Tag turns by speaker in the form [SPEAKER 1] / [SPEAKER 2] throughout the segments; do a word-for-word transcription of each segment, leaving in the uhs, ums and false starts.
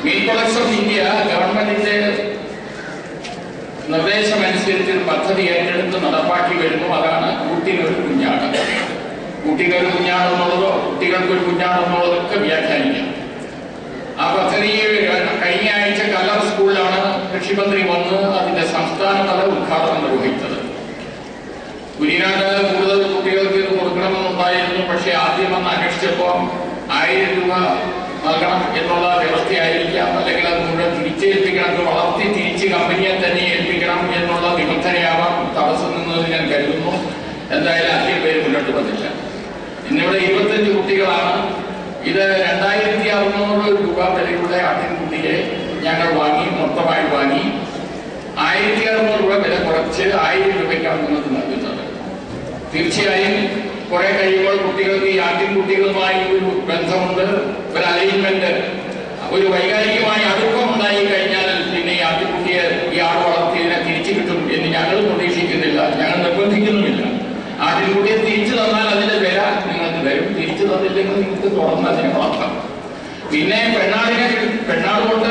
[SPEAKER 1] Meet products of India ഗവൺമെന്റിന്റെ നിർദ്ദേശമനുസരിച്ച് ഒരു പദ്ധതി ഏറ്റെടുത്ത് നടപ്പാക്കി വരുന്നു. അതാണ് കുട്ടിനൊരു കുഞ്ഞാട്. കുട്ടിക്കൊരു കുഞ്ഞാടെന്നുള്ളതോ കുട്ടികൾക്കൊരു കുഞ്ഞാടെന്നുള്ളതൊക്കെ വ്യാഖ്യാനിക്കാം. ആ പദ്ധതി കഴിഞ്ഞ ആഴ്ച കല്ലറ സ്കൂളിലാണ് കൃഷിമന്ത്രി വന്ന് അതിന്റെ സംസ്ഥാനതല ഉദ്ഘാടനം നിർവഹിച്ചത്. കുഞ്ഞിനാട് കൂടുതൽ കുട്ടികൾക്ക് ഇത് കൊടുക്കണമെന്നുണ്ടായിരുന്നു. പക്ഷെ ആദ്യം വന്ന് അന്വേഷിച്ചപ്പോൾ ആയിരം രൂപ നൽകണം എന്നുള്ള വ്യവസ്ഥയായിരിക്കാം, അല്ലെങ്കിൽ അത് മുഴുവൻ തിരിച്ചേൽപ്പിക്കണം, വളർത്തി തിരിച്ച് കമ്പനിയെ തന്നെ ഏൽപ്പിക്കണം എന്നുള്ള നിബന്ധനയാവാം തടസ്സം നിന്നത് ഞാൻ കരുതുന്നു. എന്തായാലും അധികം പേര് മുന്നോട്ട് വന്നില്ല. ഇന്നിവിടെ ഇരുപത്തഞ്ച് കുട്ടികളാണ്. ഇത് രണ്ടായിരത്തി അറുന്നൂറ് രൂപ വിലയുള്ള ആട്ടിൻകുട്ടിയെ ഞങ്ങൾ വാങ്ങി, മൊത്തമായി വാങ്ങി. ആയിരത്തി അറുന്നൂറ് രൂപ വില കുറച്ച് ആയിരം രൂപയ്ക്കാണ് നിങ്ങൾക്ക് നൽകുന്നത്. തീർച്ചയായും കുറെ കഴിയുമ്പോൾ കുട്ടികൾക്ക് ഈ ആട്ടിൻകുട്ടികളുമായി ഒരു ബന്ധമുണ്ട്, ഒരു അലൈൻമെന്റ്, ഒരു വൈകാരികമായ അടുപ്പം ഉണ്ടായി കഴിഞ്ഞാൽ പിന്നെ ഈ ആട്ടിൻകുട്ടിയെ ഈ ആട് വളർത്തിയതിനെ തിരിച്ചു കിട്ടും എന്ന് ഞങ്ങൾ പ്രതീക്ഷിക്കുന്നില്ല, ഞങ്ങൾ നിർബന്ധിക്കുന്നുമില്ല. ആട്ടിൻകുട്ടിയെ തിരിച്ചു തന്നാൽ അതിന്റെ വില നിങ്ങൾക്ക് വരും, തിരിച്ചു തന്നില്ലെങ്കിൽ നിങ്ങൾക്ക് തുറന്ന് അതിനെ വളർത്താം. പിന്നെ പെണ്ണാടിനെ പെണ്ണാട് കൊണ്ട്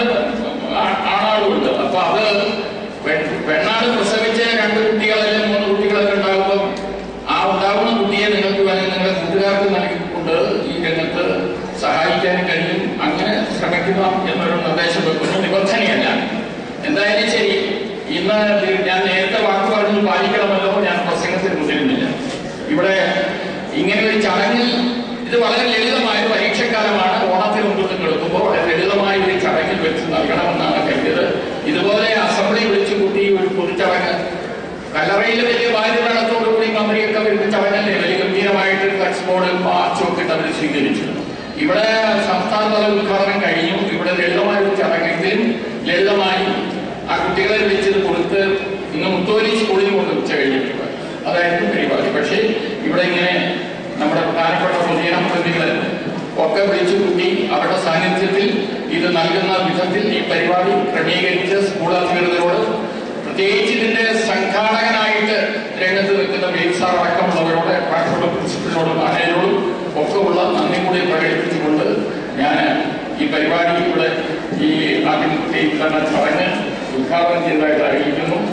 [SPEAKER 1] ആണാടുണ്ട്. അപ്പൊ അത് പെണ്ണാട് പ്രസവിച്ച രണ്ട് കുട്ടികളെല്ലാം മൂന്ന് കുട്ടികളൊക്കെ ഉണ്ടാകുമ്പോൾ ആ ഉണ്ടാകുന്ന കുട്ടിയെ നിങ്ങൾക്ക് നിങ്ങളുടെ കൂട്ടുകാർക്ക് നൽകിക്കൊണ്ട് ഈ രംഗത്ത് സഹായിക്കാൻ കഴിയും. അങ്ങനെ ശ്രമിക്കുക എന്നൊരു നിർദ്ദേശം വെക്കുന്നു. നിബന്ധനയല്ല. എന്തായാലും ശരി, ഇന്ന് ഞാൻ നേരത്തെ വാക്ക് പറഞ്ഞു പാലിക്കണമല്ലോ, ഞാൻ പ്രസംഗത്തിന് മുതിരുന്നില്ല. ഇവിടെ ഇങ്ങനെ ഒരു ചടങ്ങിൽ ഇത് വളരെ ലളിതമായ പരീക്ഷക്കാലമാണ്. ഓണത്തിന് മുമ്പ് എടുക്കുമ്പോൾ വളരെ ലളിതമായ ഒരു ചടങ്ങിൽ വെച്ച് നൽകണമെന്നാണ് കരുതിയത്. ഇതുപോലെ അസംബ്ലി വിളിച്ചു കൂട്ടി ഒരു പൊതുചടങ്ങ് കല്ലറയിൽ വലിയ വായുവേളത്തോടുകൂടി മന്ത്രിയൊക്കെ വരുന്ന ചടങ്ങല്ലേ, വലിയ ഗംഭീരമായിട്ട് ഫ്ലക്സ് ബോർഡ് മാർച്ചും ഒക്കെ അവർ സ്വീകരിച്ചു. ഇവിടെ സംസ്ഥാനതല ഉദ്ഘാടനം കഴിഞ്ഞു. ഇവിടെ ലളിതമായ ഒരു ചടങ്ങെങ്കിലും ലളിതമായി ആ കുട്ടികളെ വിളിച്ചത് കൊടുത്ത് ഇന്ന് മുത്തോലി സ്കൂളിൽ കൊണ്ട് ഉച്ച കഴിഞ്ഞിട്ടുണ്ട്. അതായിരുന്നു പരിപാടി. പക്ഷേ ഇവിടെ ഇങ്ങനെ നമ്മുടെ പ്രധാനപ്പെട്ട പൊതുജനപ്രതിനിധികൾ ഒക്കെ വിളിച്ചു കൂട്ടി അവരുടെ സാന്നിധ്യത്തിൽ ഇത് നൽകുന്ന വിധത്തിൽ ഈ പരിപാടി ക്രമീകരിച്ച് സ്കൂൾ അധികൃതരോട്, പ്രത്യേകിച്ച് ഇതിന്റെ സംഘാടകനായിട്ട് രംഗത്ത് നിൽക്കുന്ന ബേസാർ അടക്കമുള്ളവരോട്, പാഠ്യപഠന പ്രിൻസിപ്പലിനോടും മാനേജരോടും ഒക്കെ ഉള്ള നന്ദി കൂടി പ്രകടിപ്പിച്ചുകൊണ്ട് ഞാൻ ഈ പരിപാടി ഇവിടെ ഈ ആദ്യം ചടങ്ങ് ഉദ്ഘാടനം ചെയ്തതായിട്ട് അറിയിക്കുന്നു.